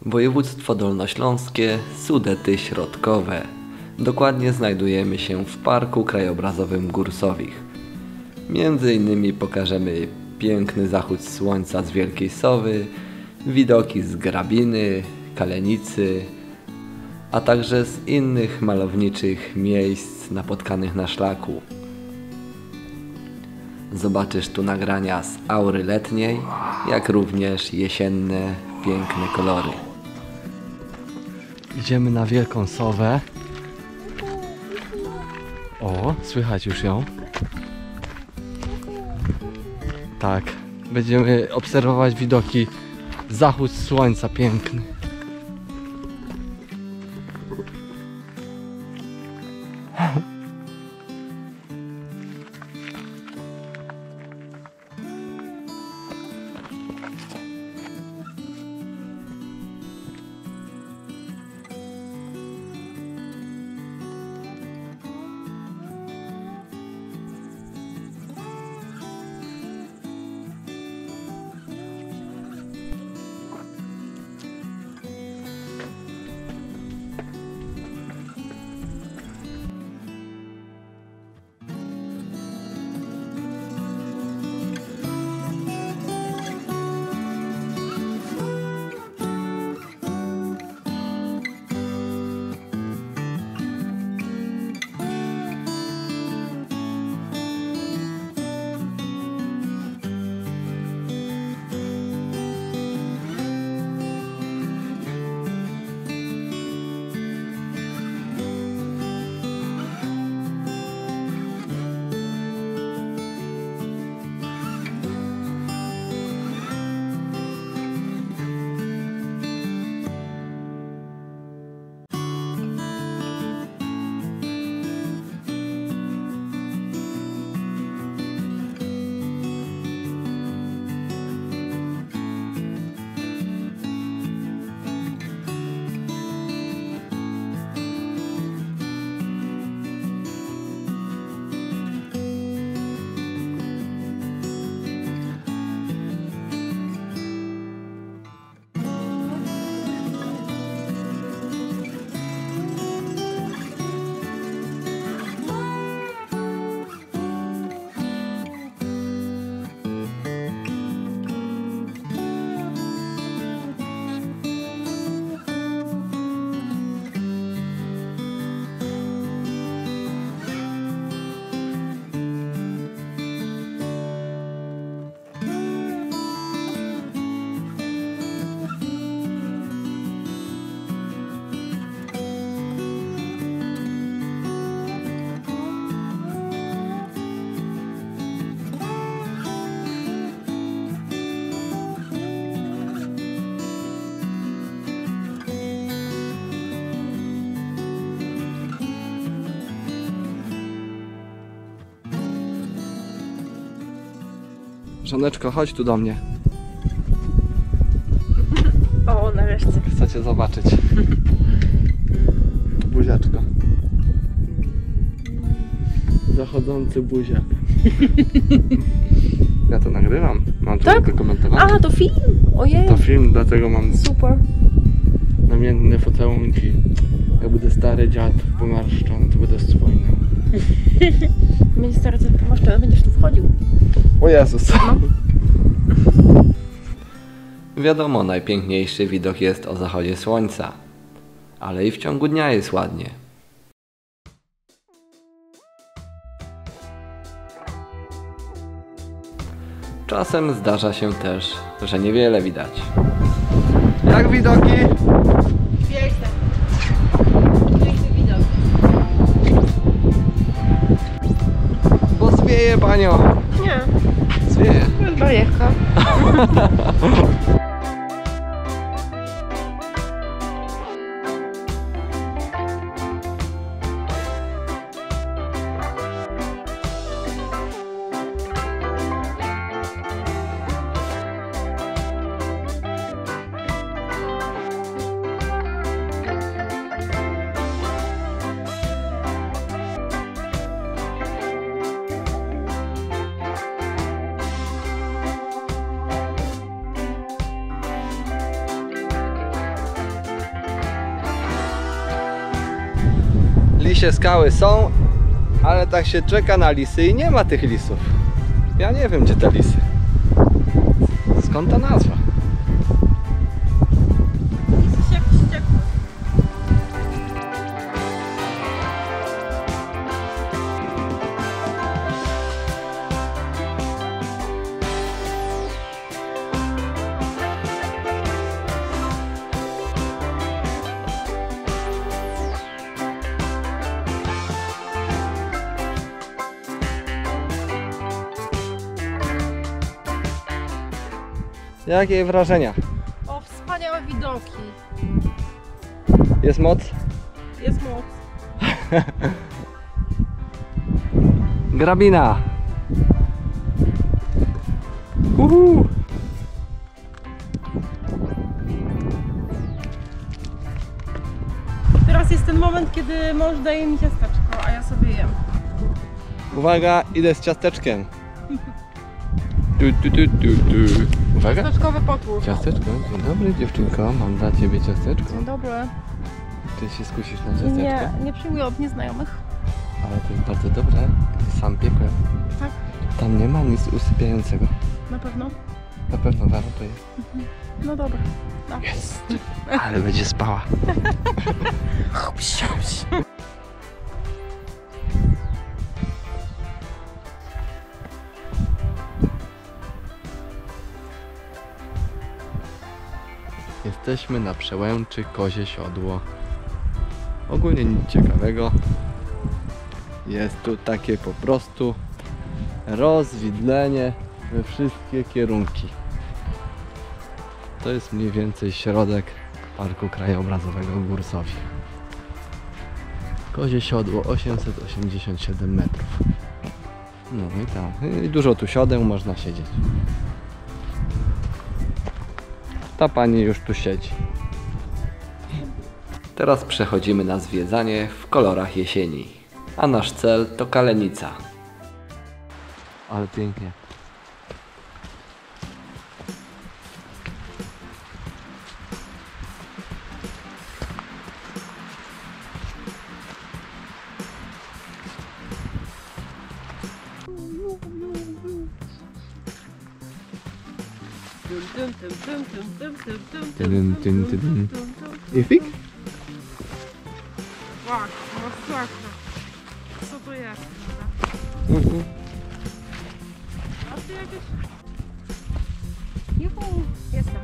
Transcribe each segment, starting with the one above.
Województwo dolnośląskie, Sudety Środkowe. Dokładnie znajdujemy się w Parku Krajobrazowym Górsowich. Między innymi pokażemy piękny zachód słońca z Wielkiej Sowy, widoki z Grabiny, Kalenicy, a także z innych malowniczych miejsc napotkanych na szlaku. Zobaczysz tu nagrania z aury letniej, jak również jesienne, piękne kolory. Idziemy na Wielką Sowę. O, słychać już ją. Tak, będziemy obserwować widoki, zachód słońca piękny. Żoneczko, chodź tu do mnie. O, nareszcie. Chcę cię zobaczyć. Buziaczko. Zachodzący buziak. Ja to nagrywam. Mam to Tak? tylko komentować. A, to film! Ojej. To film, dlatego mam Super. namiętny pocałunek. Jak będę stary dziad wymarszczony, to będę swojny. Będzie stary, co ty masz, to będziesz tu wchodził. O Jezus. No. Wiadomo, najpiękniejszy widok jest o zachodzie słońca, ale i w ciągu dnia jest ładnie. Czasem zdarza się też, że niewiele widać. Jak widoki? Piękny. Piękny widok. Bo zwieje, panio. Nie, Zwieje. to jest barierka. Lisie skały są, ale tak się czeka na lisy i nie ma tych lisów. Ja nie wiem, gdzie te lisy. Skąd ta nazwa? Jesteś jak wściekły. Jakie wrażenia? O, wspaniałe widoki. Jest moc? Jest moc. Grabina! Uhu. Teraz jest ten moment, kiedy mąż daje mi ciasteczko, a ja sobie jem. Uwaga, idę z ciasteczkiem. Tu. Uwaga. Ciasteczkowy potwór. Ciasteczko? Dzień dobry dziewczynko, mam dla ciebie ciasteczko. Dzień dobry. Ty się skusisz na ciasteczko? Nie przyjmuję od nieznajomych. Ale to jest bardzo dobre. Sam piekłem. Tak? Tam nie ma nic usypiającego. Na pewno? Na pewno warto to jest. No dobra. No. Jest. Ale będzie spała. Jesteśmy na przełęczy Kozie Siodło. Ogólnie nic ciekawego. Jest tu takie po prostu rozwidlenie we wszystkie kierunki. To jest mniej więcej środek Parku Krajobrazowego Górsowie. Kozie Siodło 887 metrów. No i tam. I dużo tu siodeł, można siedzieć. Ta pani już tu siedzi. Teraz przechodzimy na zwiedzanie w kolorach jesieni. A nasz cel to Kalenica. Ale pięknie. Ifik? Tak, masakra. Co to jest? A ty jakieś... Juhu, jestem.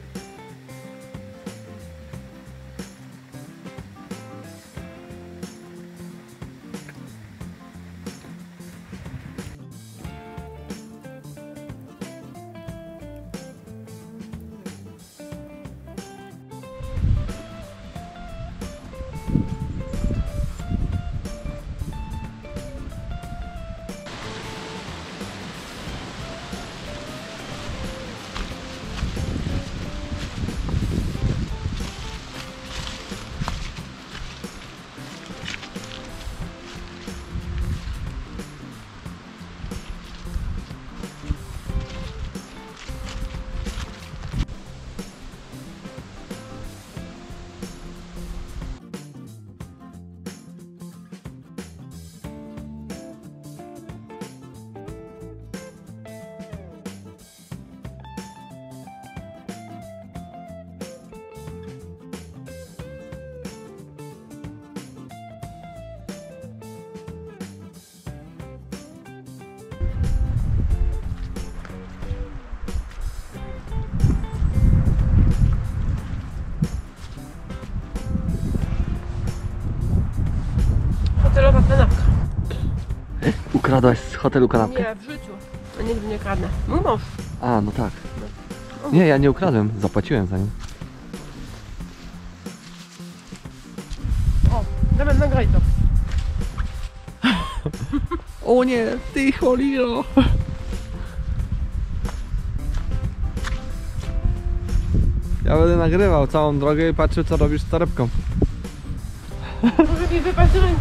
Hotelowa kanapka. Ukradłaś z hotelu kanapkę? Nie, w życiu. No nigdy nie kradnę. Mój mąż. A, no tak. Nie, ja nie ukradłem, zapłaciłem za nią. O, Damian, nagraj to. O nie, ty choliro! Ja będę nagrywał całą drogę i patrzył, co robisz z torebką. Może mi wypaść z ręki.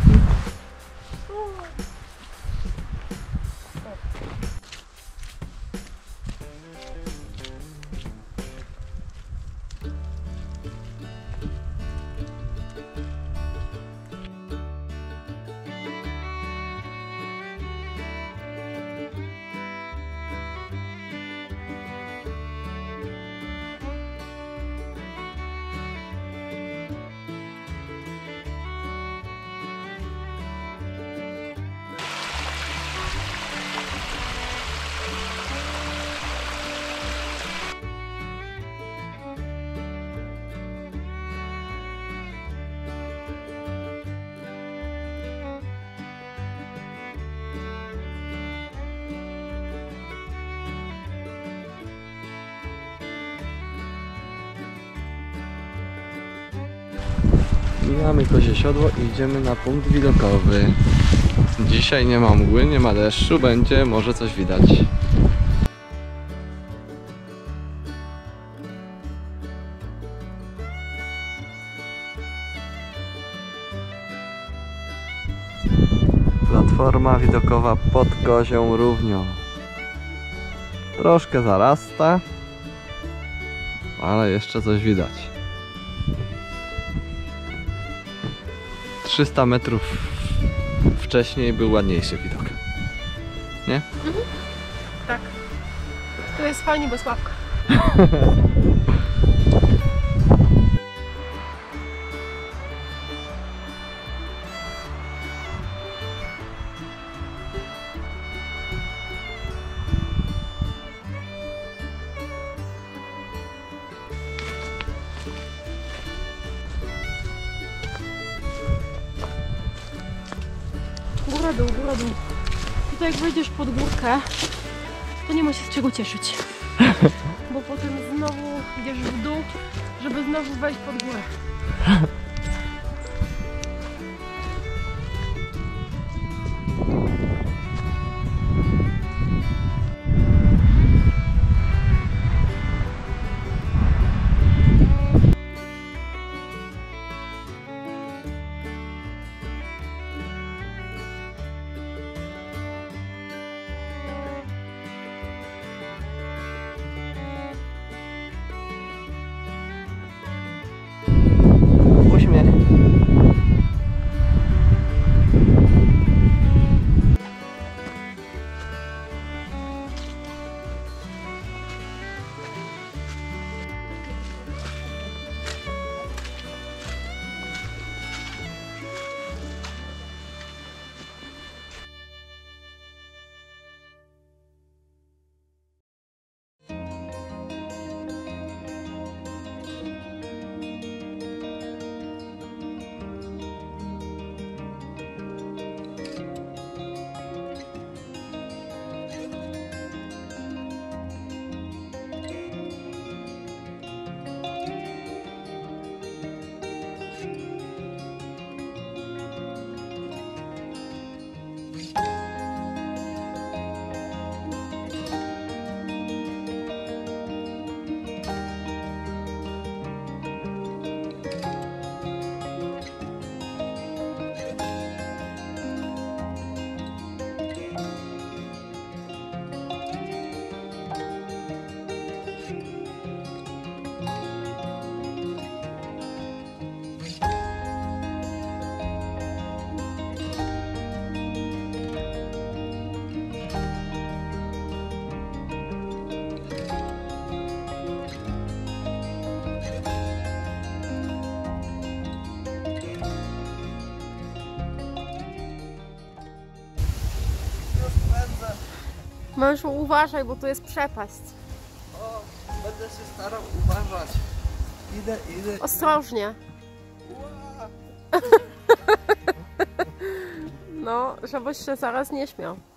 Mijamy Kozie Siodło i idziemy na punkt widokowy. Dzisiaj nie ma mgły, nie ma deszczu, będzie może coś widać. Platforma widokowa pod Kozią Równią. Troszkę zarasta, ale jeszcze coś widać. 300 metrów wcześniej był ładniejszy widok. Nie? Mhm. Tak. Tu jest fajnie, bo sławka. Góra dół, góra dół. Tutaj jak wejdziesz pod górkę, to nie ma się z czego cieszyć. Bo potem znowu idziesz w dół, żeby znowu wejść pod górę. Uśmiech. Mężu, uważaj, bo tu jest przepaść. O, będę się starał uważać. Idę. Ostrożnie. No, żebyś się zaraz nie śmiał.